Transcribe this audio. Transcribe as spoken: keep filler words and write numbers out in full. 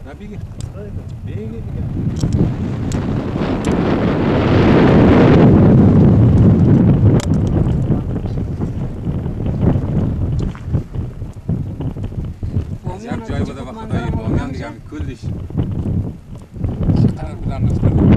نه بگی بگی دیگه از یک جای بوده و خدایی بامیان دیگه همین کلش چقدر بودن نستن